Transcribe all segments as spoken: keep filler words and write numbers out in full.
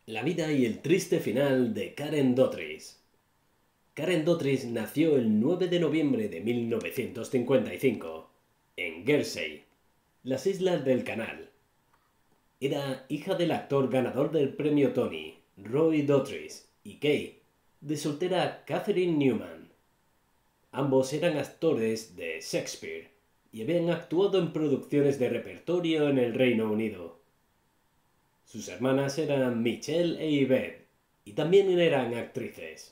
La vida y el triste final de Karen Dotrice. Karen Dotrice nació el nueve de noviembre de mil novecientos cincuenta y cinco en Guernsey, las Islas del Canal. Era hija del actor ganador del premio Tony, Roy Dotrice, y Kay, de soltera Catherine Newman. Ambos eran actores de Shakespeare y habían actuado en producciones de repertorio en el Reino Unido. Sus hermanas eran Michelle e Yvette, y también eran actrices.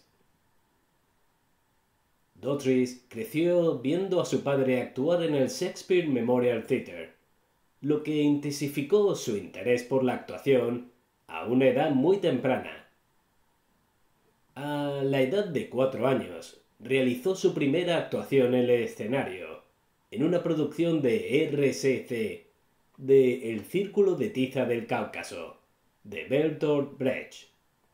Dotrice creció viendo a su padre actuar en el Shakespeare Memorial Theatre, lo que intensificó su interés por la actuación a una edad muy temprana. A la edad de cuatro años, realizó su primera actuación en el escenario, en una producción de R C C de El Círculo de Tiza del Cáucaso, de Bertolt Brecht.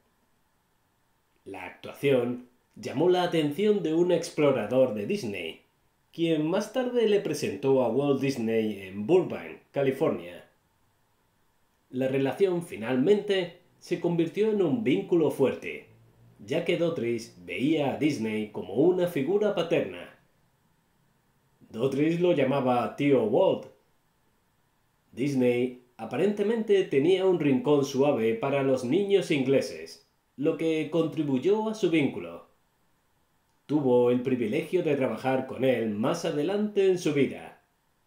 La actuación llamó la atención de un explorador de Disney, quien más tarde le presentó a Walt Disney en Burbank, California. La relación finalmente se convirtió en un vínculo fuerte, ya que Dotrice veía a Disney como una figura paterna. Dotrice lo llamaba tío Walt. Disney aparentemente tenía un rincón suave para los niños ingleses, lo que contribuyó a su vínculo. Tuvo el privilegio de trabajar con él más adelante en su vida.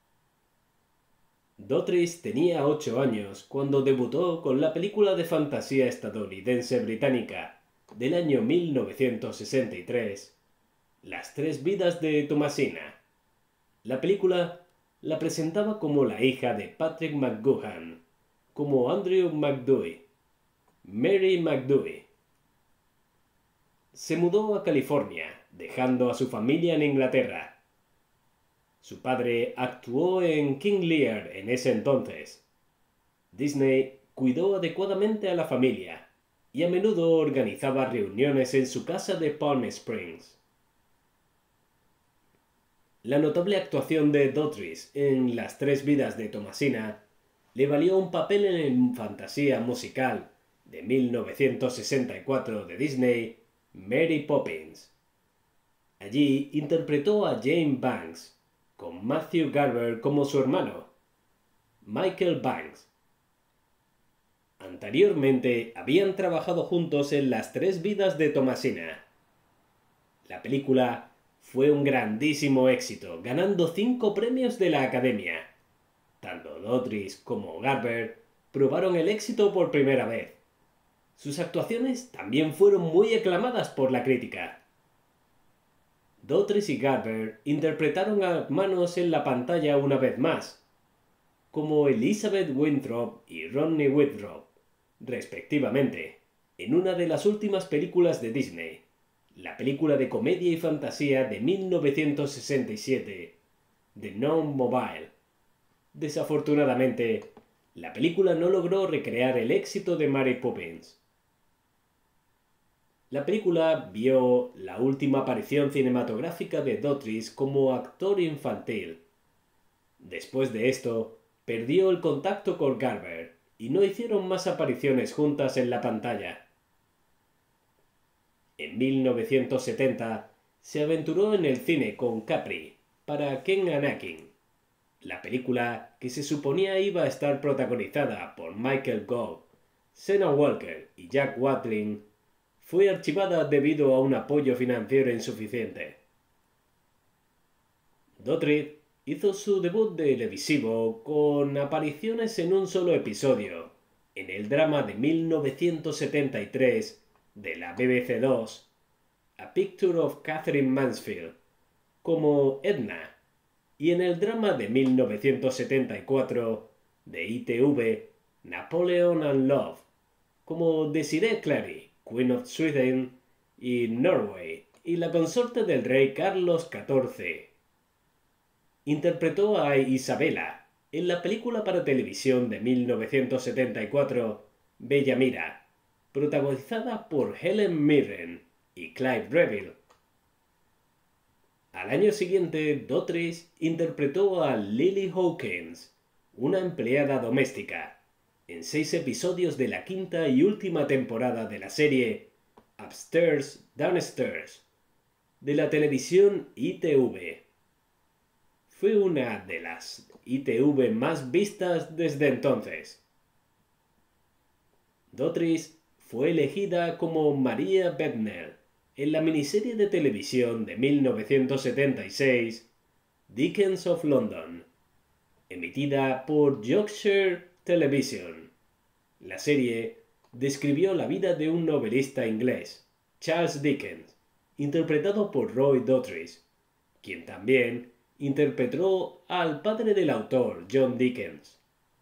Dotrice tenía ocho años cuando debutó con la película de fantasía estadounidense-británica del año mil novecientos sesenta y tres, Las tres vidas de Thomasina. La película la presentaba como la hija de Patrick McGoohan, como Andrew McDowey, Mary McDowey. Se mudó a California, dejando a su familia en Inglaterra. Su padre actuó en King Lear en ese entonces. Disney cuidó adecuadamente a la familia y a menudo organizaba reuniones en su casa de Palm Springs. La notable actuación de Dotrice en Las tres vidas de Thomasina le valió un papel en el fantasía musical de mil novecientos sesenta y cuatro de Disney, Mary Poppins. Allí interpretó a Jane Banks, con Matthew Garber como su hermano, Michael Banks. Anteriormente habían trabajado juntos en Las tres vidas de Thomasina. La película fue un grandísimo éxito, ganando cinco premios de la Academia. Tanto Dotrice como Garber probaron el éxito por primera vez. Sus actuaciones también fueron muy aclamadas por la crítica. Dotrice y Garber interpretaron a hermanos en la pantalla una vez más, como Elizabeth Winthrop y Rodney Winthrop, respectivamente, en una de las últimas películas de Disney, la película de comedia y fantasía de mil novecientos sesenta y siete, The Non-Mobile. Desafortunadamente, la película no logró recrear el éxito de Mary Poppins. La película vio la última aparición cinematográfica de Dotrice como actor infantil. Después de esto, perdió el contacto con Garber y no hicieron más apariciones juntas en la pantalla. En mil novecientos setenta se aventuró en el cine con Capri para Ken Anakin. La película, que se suponía iba a estar protagonizada por Michael Gove, Senna Walker y Jack Watling, fue archivada debido a un apoyo financiero insuficiente. Dotrice hizo su debut televisivo con apariciones en un solo episodio, en el drama de mil novecientos setenta y tres de la B B C dos, A Picture of Catherine Mansfield, como Edna, y en el drama de mil novecientos setenta y cuatro de I T V, Napoleon and Love, como Desiree Clary, Queen of Sweden y Norway, y la consorte del rey Carlos catorce. Interpretó a Isabella en la película para televisión de mil novecientos setenta y cuatro, Bella Mira, protagonizada por Helen Mirren y Clive Revill. Al año siguiente, Dotrice interpretó a Lily Hawkins, una empleada doméstica, en seis episodios de la quinta y última temporada de la serie Upstairs, Downstairs, de la televisión I T V. Fue una de las I T V más vistas desde entonces. Dotrice fue elegida como Maria Bednell en la miniserie de televisión de mil novecientos setenta y seis Dickens of London, emitida por Yorkshire Television. La serie describió la vida de un novelista inglés, Charles Dickens, interpretado por Roy Dotrice, quien también interpretó al padre del autor, John Dickens.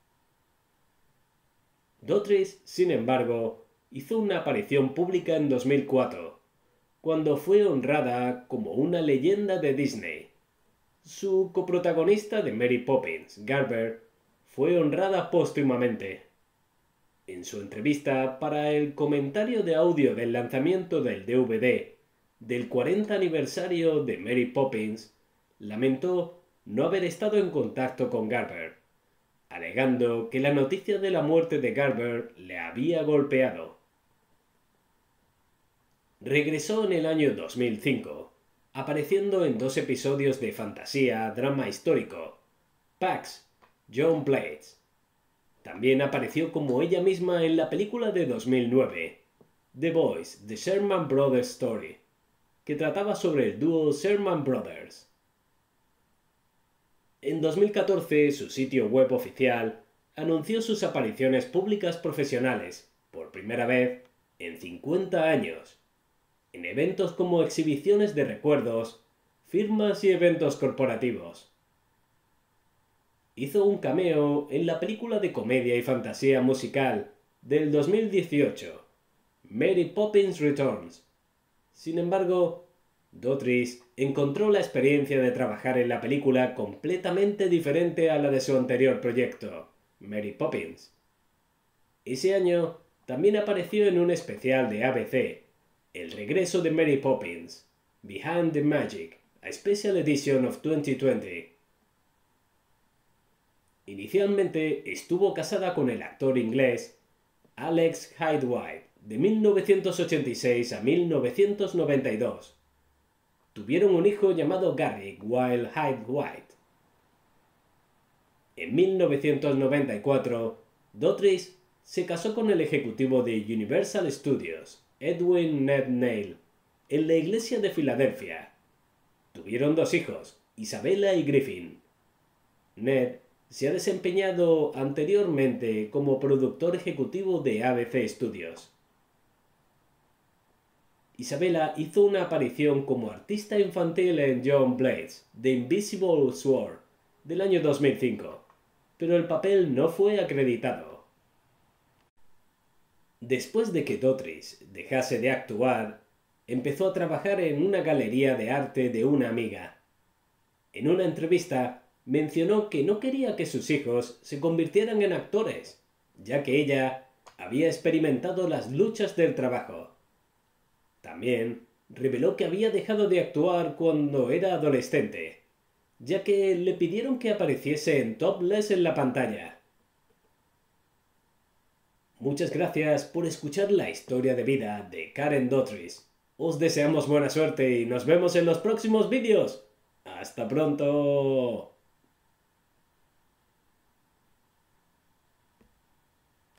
Dotrice, sin embargo, hizo una aparición pública en dos mil cuatro, cuando fue honrada como una leyenda de Disney. Su coprotagonista de Mary Poppins, Garber, fue honrada póstumamente. En su entrevista para el comentario de audio del lanzamiento del D V D del cuarenta aniversario de Mary Poppins, lamentó no haber estado en contacto con Garber, alegando que la noticia de la muerte de Garber le había golpeado. Regresó en el año dos mil cinco, apareciendo en dos episodios de fantasía drama histórico, Pax, John Blades. También apareció como ella misma en la película de dos mil nueve, The Boys, The Sherman Brothers Story, que trataba sobre el dúo Sherman Brothers. En dos mil catorce, su sitio web oficial anunció sus apariciones públicas profesionales, por primera vez en cincuenta años, en eventos como exhibiciones de recuerdos, firmas y eventos corporativos. Hizo un cameo en la película de comedia y fantasía musical del dos mil dieciocho, Mary Poppins Returns. Sin embargo, Dotrice encontró la experiencia de trabajar en la película completamente diferente a la de su anterior proyecto, Mary Poppins. Ese año también apareció en un especial de A B C, El regreso de Mary Poppins, Behind the Magic, a Special Edition of veinte veinte. Inicialmente estuvo casada con el actor inglés Alex Hyde-White de mil novecientos ochenta y seis a mil novecientos noventa y dos. Tuvieron un hijo llamado Garrick Wild Hyde-White. En mil novecientos noventa y cuatro, Dotrice se casó con el ejecutivo de Universal Studios, Edwin Ned Neil, en la iglesia de Filadelfia. Tuvieron dos hijos, Isabella y Griffin. Ned se ha desempeñado anteriormente como productor ejecutivo de A B C Studios. Isabella hizo una aparición como artista infantil en John Blades, The Invisible Sword, del año dos mil cinco, pero el papel no fue acreditado. Después de que Dotrice dejase de actuar, empezó a trabajar en una galería de arte de una amiga. En una entrevista, mencionó que no quería que sus hijos se convirtieran en actores, ya que ella había experimentado las luchas del trabajo. También reveló que había dejado de actuar cuando era adolescente, ya que le pidieron que apareciese en topless en la pantalla. Muchas gracias por escuchar la historia de vida de Karen Dotrice. Os deseamos buena suerte y nos vemos en los próximos vídeos. ¡Hasta pronto!